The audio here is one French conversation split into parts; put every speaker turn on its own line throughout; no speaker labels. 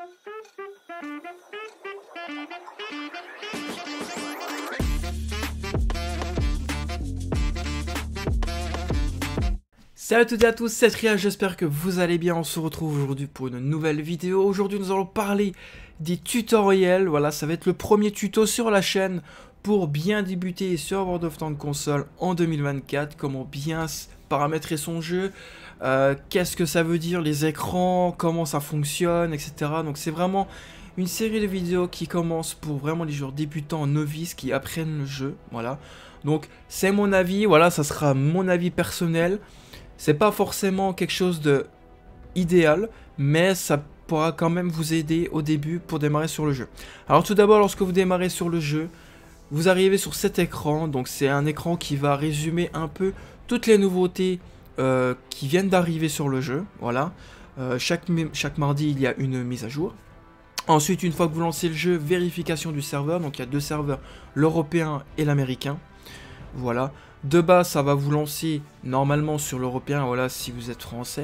Salut à toutes et à tous, c'est Ria, j'espère que vous allez bien. On se retrouve aujourd'hui pour une nouvelle vidéo. Aujourd'hui nous allons parler des tutoriels. Voilà, ça va être le premier tuto sur la chaîne pour bien débuter sur World of Tanks console en 2024. Comment bien paramétrer son jeu, qu'est-ce que ça veut dire les écrans, comment ça fonctionne, etc. Donc c'est vraiment une série de vidéos qui commence pour vraiment les joueurs débutants, novices qui apprennent le jeu. Voilà, donc c'est mon avis, voilà, ça sera mon avis personnel. C'est pas forcément quelque chose de idéal, mais ça pourra quand même vous aider au début pour démarrer sur le jeu. Alors tout d'abord, lorsque vous démarrez sur le jeu, vous arrivez sur cet écran. Donc c'est un écran qui va résumer un peu toutes les nouveautés qui viennent d'arriver sur le jeu. Voilà, chaque mardi il y a une mise à jour. Ensuite, une fois que vous lancez le jeu, vérification du serveur. Donc il y a deux serveurs, l'européen et l'américain. Voilà. De base, ça va vous lancer normalement sur l'européen, voilà, si vous êtes français.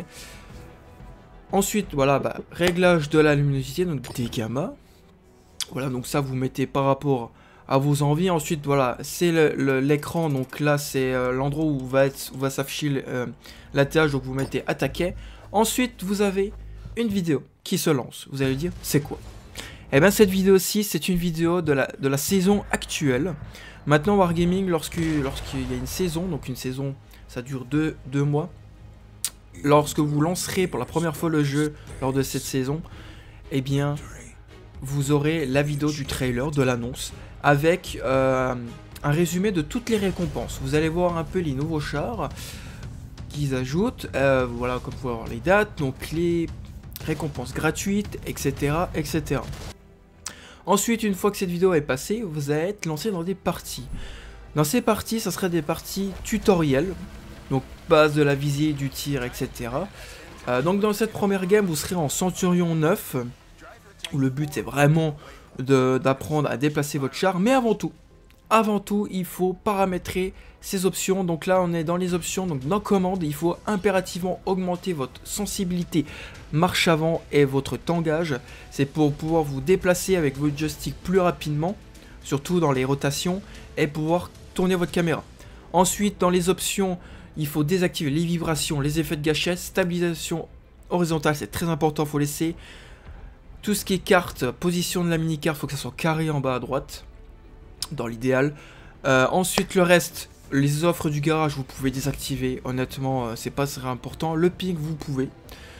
Ensuite, voilà, réglage de la luminosité, donc des gammas. Voilà, donc ça, vous mettez par rapport à vos envies. Ensuite, voilà, c'est l'écran, donc là, c'est l'endroit où va s'afficher l'atterrage, donc vous mettez attaquer. Ensuite, vous avez une vidéo qui se lance. Vous allez dire, c'est quoi? Eh bien, cette vidéo-ci, c'est une vidéo de la saison actuelle. Maintenant, Wargaming, lorsqu'il y a une saison, donc une saison, ça dure deux mois. Lorsque vous lancerez pour la première fois le jeu lors de cette saison, eh bien, vous aurez la vidéo du trailer, de l'annonce, avec un résumé de toutes les récompenses. Vous allez voir un peu les nouveaux chars qu'ils ajoutent, voilà, comme vous pouvez voir les dates, donc les récompenses gratuites, etc., etc. Ensuite, une fois que cette vidéo est passée, vous allez être lancé dans des parties. Dans ces parties, ça serait des parties tutoriels, donc base de la visée, du tir, etc. Donc dans cette première game, vous serez en Centurion 9, où le but est vraiment d'apprendre à déplacer votre char, mais avant tout, il faut paramétrer ces options. Donc là, on est dans les options, donc dans commande, il faut impérativement augmenter votre sensibilité marche avant et votre tangage. C'est pour pouvoir vous déplacer avec votre joystick plus rapidement, surtout dans les rotations, et pouvoir tourner votre caméra. Ensuite, dans les options, il faut désactiver les vibrations, les effets de gâchette, stabilisation horizontale, c'est très important, il faut laisser tout ce qui est carte, position de la mini-carte, il faut que ça soit carré en bas à droite, dans l'idéal. Ensuite, le reste, les offres du garage, vous pouvez désactiver, honnêtement, c'est pas très important. Le ping, vous pouvez.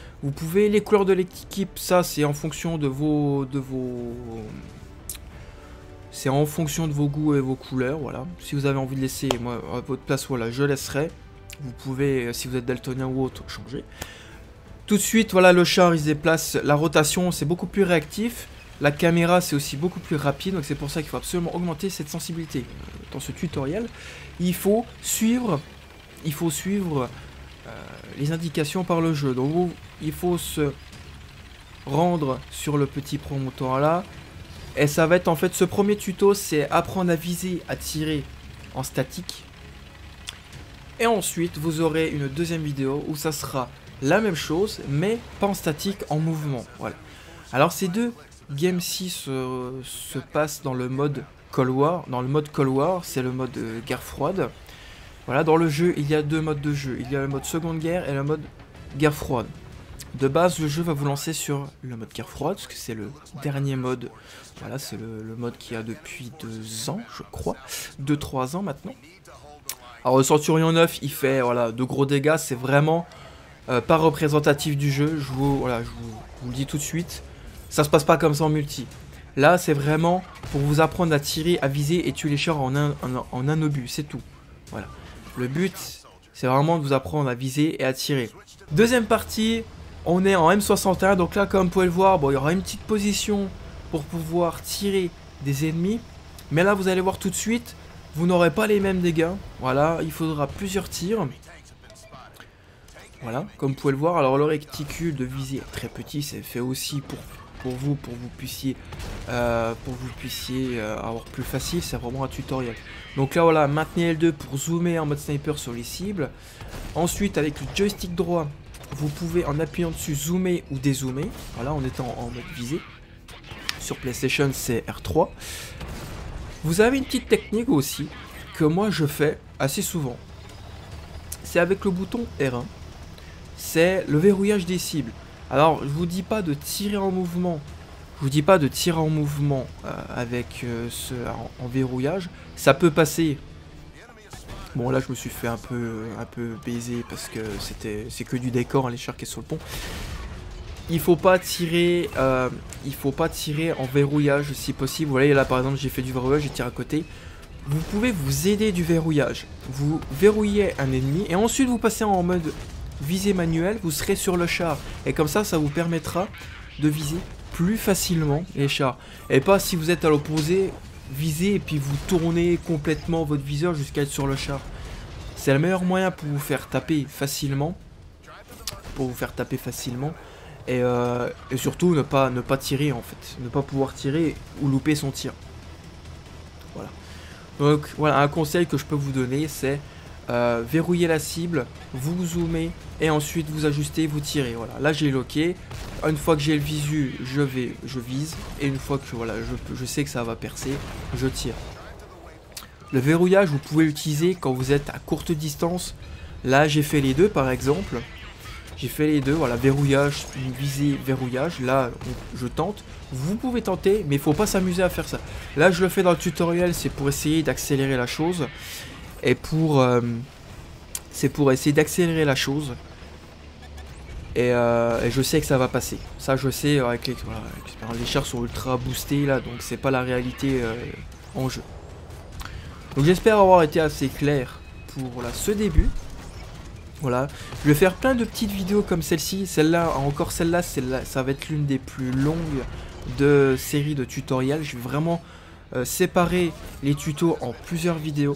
Les couleurs de l'équipe, ça c'est en fonction de c'est en fonction de vos goûts et vos couleurs, voilà. Si vous avez envie de laisser, moi à votre place, voilà, je laisserai. Vous pouvez, si vous êtes daltonien ou autre, changer. Tout de suite, voilà, le char il se déplace, la rotation c'est beaucoup plus réactif. La caméra c'est aussi beaucoup plus rapide, donc c'est pour ça qu'il faut absolument augmenter cette sensibilité. Dans ce tutoriel, il faut suivre les indications par le jeu. Donc il faut se rendre sur le petit promontoire là. Et ça va être en fait ce premier tuto, c'est apprendre à viser, à tirer en statique. Et ensuite vous aurez une deuxième vidéo où ça sera la même chose, mais pas en statique, en mouvement. Voilà. Alors ces deux games-ci se passent dans le mode Cold War. Dans le mode Cold War, c'est le mode guerre froide. Voilà, dans le jeu, il y a deux modes de jeu. Il y a le mode Seconde Guerre et le mode Guerre froide. De base, le jeu va vous lancer sur le mode Guerre froide, parce que c'est le dernier mode. Voilà, c'est le mode qu'il y a depuis 2 ans, je crois. 2-3 ans maintenant. Alors, le Centurion 9, il fait voilà, de gros dégâts. C'est vraiment pas représentatif du jeu. Je vous le dis tout de suite. Ça se passe pas comme ça en multi. Là, c'est vraiment pour vous apprendre à tirer, à viser et tuer les chars en un obus. C'est tout. Voilà. Le but, c'est vraiment de vous apprendre à viser et à tirer. Deuxième partie, on est en M61. Donc là, comme vous pouvez le voir, bon, il y aura une petite position pour pouvoir tirer des ennemis. Mais là, vous allez voir tout de suite, vous n'aurez pas les mêmes dégâts. Voilà, il faudra plusieurs tirs. Voilà, comme vous pouvez le voir. Alors, le réticule de visée est très petit. C'est fait aussi pour vous puissiez avoir plus facile. C'est vraiment un tutoriel. Donc là voilà, maintenez L2 pour zoomer en mode sniper sur les cibles. Ensuite avec le joystick droit, vous pouvez en appuyant dessus zoomer ou dézoomer, voilà, en étant en mode visée. Sur PlayStation c'est R3. Vous avez une petite technique aussi que moi je fais assez souvent. C'est avec le bouton R1. C'est le verrouillage des cibles. Alors je vous dis pas de tirer en mouvement. Je vous dis pas de tirer en mouvement avec en verrouillage. Ça peut passer. Bon là je me suis fait un peu baiser parce que c'est que du décor, hein, les chars qui est sur le pont. Il faut pas tirer en verrouillage si possible. Vous voyez là par exemple j'ai fait du verrouillage, j'ai tiré à côté. Vous pouvez vous aider du verrouillage. Vous verrouillez un ennemi et ensuite vous passez en mode visée manuelle, vous serez sur le char. Et comme ça vous permettra de viser plus facilement les chars. Et pas si vous êtes à l'opposé, viser et puis vous tournez complètement votre viseur jusqu'à être sur le char. C'est le meilleur moyen pour vous faire taper facilement. Et surtout ne pas tirer en fait. Ne pas pouvoir tirer ou louper son tir. Voilà. Donc voilà, un conseil que je peux vous donner, c'est verrouiller la cible, vous zoomez et ensuite vous ajustez, vous tirez. Voilà, là j'ai locké. Une fois que j'ai le visu, je vise. Et une fois que voilà, je sais que ça va percer, je tire. Le verrouillage, vous pouvez l'utiliser quand vous êtes à courte distance. Là j'ai fait les deux par exemple. J'ai fait les deux, voilà, verrouillage, visée, verrouillage. Là, je tente. Vous pouvez tenter, mais il faut pas s'amuser à faire ça. Là, je le fais dans le tutoriel, c'est pour essayer d'accélérer la chose. Et c'est pour essayer d'accélérer la chose. Et je sais que ça va passer. Ça, je sais, avec les chars sont ultra boostés, là, donc c'est pas la réalité en jeu. Donc j'espère avoir été assez clair pour voilà, ce début. Voilà, je vais faire plein de petites vidéos comme celle-ci. Celle-là, ça va être l'une des plus longues de série de tutoriels. Je vais vraiment séparer les tutos en plusieurs vidéos.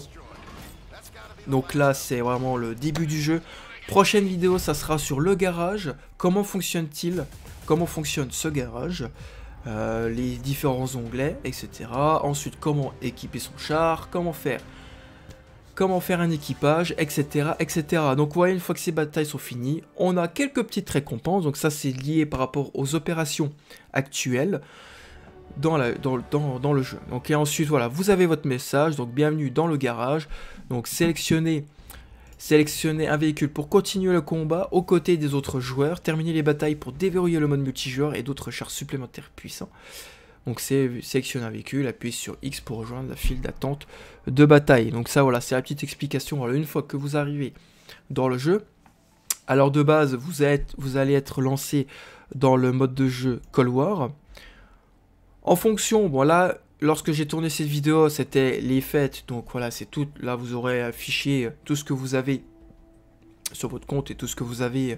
Donc là, c'est vraiment le début du jeu. Prochaine vidéo, ça sera sur le garage. Comment fonctionne-t-il? Comment fonctionne ce garage? Les différents onglets, etc. Ensuite, comment équiper son char? Comment faire un équipage, etc., etc. Donc vous voyez, une fois que ces batailles sont finies, on a quelques petites récompenses. Donc ça, c'est lié par rapport aux opérations actuelles dans le jeu. Donc et ensuite, voilà, vous avez votre message. Donc bienvenue dans le garage. Donc sélectionnez un véhicule pour continuer le combat aux côtés des autres joueurs. Terminez les batailles pour déverrouiller le mode multijoueur et d'autres chars supplémentaires puissants. Donc c'est sélectionner un véhicule, appuyez sur X pour rejoindre la file d'attente de bataille. Donc ça voilà, c'est la petite explication. Voilà, une fois que vous arrivez dans le jeu, alors de base vous allez être lancé dans le mode de jeu Cold War. En fonction, bon là, lorsque j'ai tourné cette vidéo, c'était les fêtes. Donc voilà, c'est tout. Là vous aurez affiché tout ce que vous avez sur votre compte et tout ce que vous avez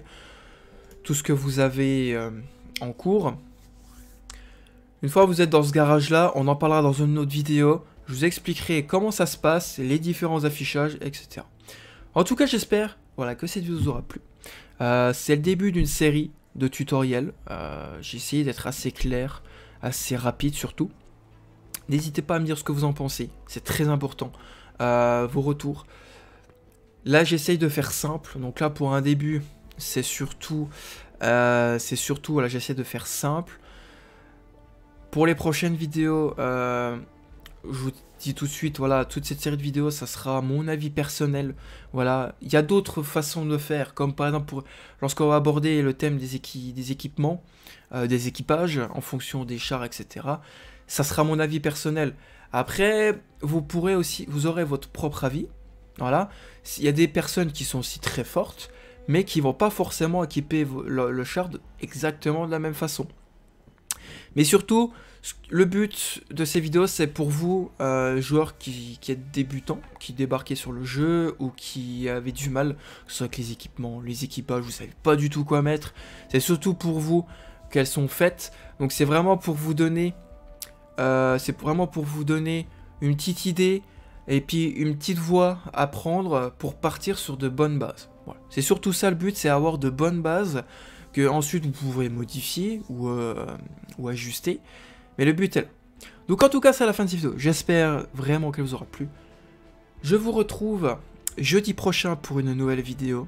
en cours. Une fois que vous êtes dans ce garage-là, on en parlera dans une autre vidéo. Je vous expliquerai comment ça se passe, les différents affichages, etc. En tout cas, j'espère voilà, que cette vidéo vous aura plu. C'est le début d'une série de tutoriels. J'ai essayé d'être assez clair, assez rapide surtout. N'hésitez pas à me dire ce que vous en pensez. C'est très important. Vos retours. Là, j'essaye de faire simple. Donc là, pour un début, c'est surtout voilà, j'essaie de faire simple. Pour les prochaines vidéos, je vous dis tout de suite, voilà, toute cette série de vidéos, ça sera mon avis personnel. Voilà, il y a d'autres façons de faire, comme par exemple lorsqu'on va aborder le thème des équipements, des équipages, en fonction des chars, etc. Ça sera mon avis personnel. Après, vous aurez votre propre avis. Voilà, il y a des personnes qui sont aussi très fortes, mais qui vont pas forcément équiper le char exactement de la même façon. Mais surtout, le but de ces vidéos, c'est pour vous, joueurs qui êtes débutants, qui débarquez sur le jeu ou qui avez du mal, que ce soit avec les équipements, les équipages, vous savez pas du tout quoi mettre. C'est surtout pour vous qu'elles sont faites. Donc c'est vraiment pour vous donner, une petite idée et puis une petite voie à prendre pour partir sur de bonnes bases. Voilà. C'est surtout ça le but, c'est avoir de bonnes bases que ensuite vous pouvez modifier ou ajuster. Mais le but est là. Donc en tout cas, c'est la fin de cette vidéo. J'espère vraiment qu'elle vous aura plu. Je vous retrouve jeudi prochain pour une nouvelle vidéo.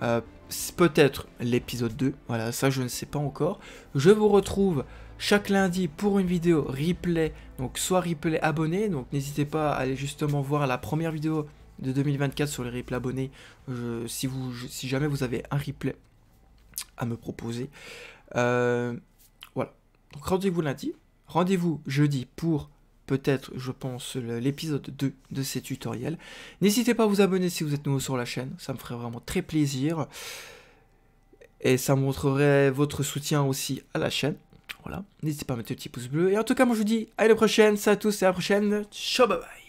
peut-être l'épisode 2, voilà, ça je ne sais pas encore. Je vous retrouve chaque lundi pour une vidéo replay, donc soit replay abonné, donc n'hésitez pas à aller justement voir la première vidéo de 2024 sur les replays abonnés, si jamais vous avez un replay à me proposer. Voilà, donc rendez-vous lundi, rendez-vous jeudi pour peut-être, je pense, l'épisode 2 de ces tutoriels. N'hésitez pas à vous abonner si vous êtes nouveau sur la chaîne, ça me ferait vraiment très plaisir. Et ça montrerait votre soutien aussi à la chaîne. Voilà, n'hésitez pas à mettre le petit pouce bleu. Et en tout cas, moi je vous dis à la prochaine, salut à tous et à la prochaine. Ciao, bye bye.